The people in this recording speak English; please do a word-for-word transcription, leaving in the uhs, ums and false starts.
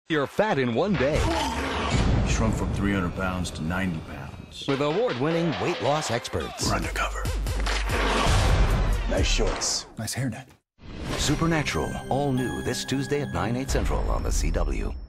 You're fat in one day. Shrunk from three hundred pounds to ninety pounds. With award-winning weight loss experts. We're undercover. Nice shorts. Nice hairnet. Supernatural, all new this Tuesday at nine, eight central on the C W.